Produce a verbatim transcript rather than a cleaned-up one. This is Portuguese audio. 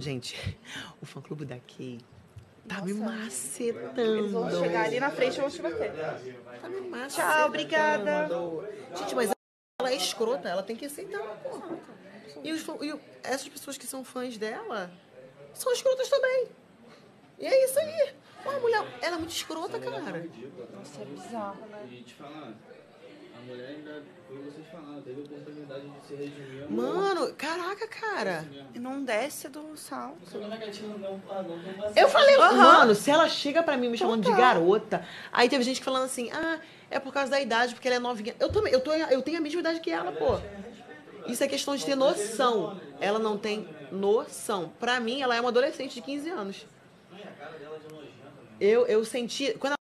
Gente, o fã-clube da Kay tá me Nossa. macetando. Eles vão chegar ali na frente e vão te bater. Tá me macetando. Tchau, obrigada. Gente, mas ela é escrota, ela tem que aceitar, porra. E, os, fã- e o- essas pessoas que são fãs dela são escrotas também. E é isso aí. Uma mulher, ela é muito escrota, cara. Nossa, é bizarro, né? E te falar, a mulher ainda, foi vocês falaram, teve a oportunidade de se redimir. Mano, caraca, cara. E não desce do salto. Como é que a gente não, não, não Eu falei, Aham. mano, se ela chega pra mim me chamando de Total. garota, aí teve gente falando assim, ah, é por causa da idade, porque ela é novinha. Eu também, eu, tô, eu tenho a mesma idade que ela, pô. Isso é questão de ter noção. Ela não tem noção. Pra mim, ela é uma adolescente de quinze anos. Eu, eu senti. Quando